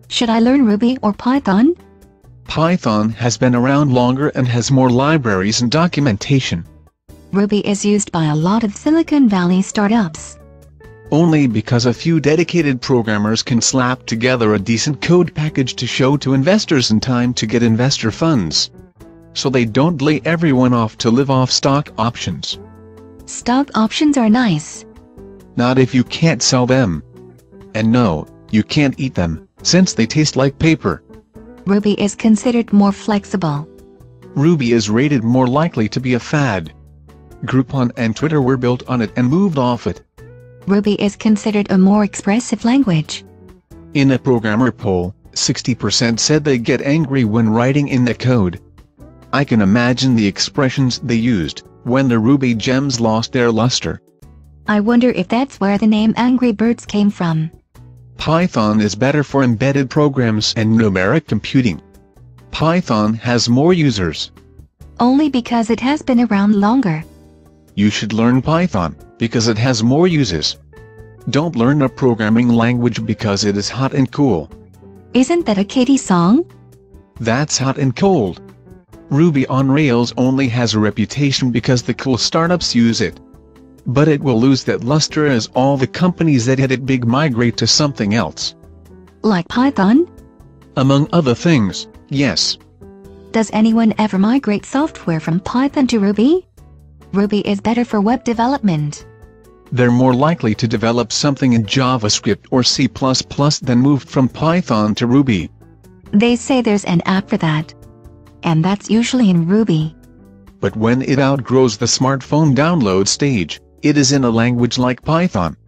Should I learn Ruby or Python? Python has been around longer and has more libraries and documentation. Ruby is used by a lot of Silicon Valley startups. Only because a few dedicated programmers can slap together a decent code package to show to investors in time to get investor funds. So they don't lay everyone off to live off stock options. Stock options are nice. Not if you can't sell them. And no, you can't eat them, since they taste like paper. Ruby is considered more flexible. Ruby is rated more likely to be a fad. Groupon and Twitter were built on it and moved off it. Ruby is considered a more expressive language. In a programmer poll, 60% said they get angry when writing in the code. I can imagine the expressions they used when the Ruby gems lost their luster. I wonder if that's where the name Angry Birds came from. Python is better for embedded programs and numeric computing. Python has more users. Only because it has been around longer. You should learn Python, because it has more uses. Don't learn a programming language because it is hot and cool. Isn't that a Katy song? That's hot and cold. Ruby on Rails only has a reputation because the cool startups use it. But it will lose that luster as all the companies that had it big migrate to something else. Like Python? Among other things, yes. Does anyone ever migrate software from Python to Ruby? Ruby is better for web development. They're more likely to develop something in JavaScript or C++ than move from Python to Ruby. They say there's an app for that. And that's usually in Ruby. But when it outgrows the smartphone download stage, it is in a language like Python.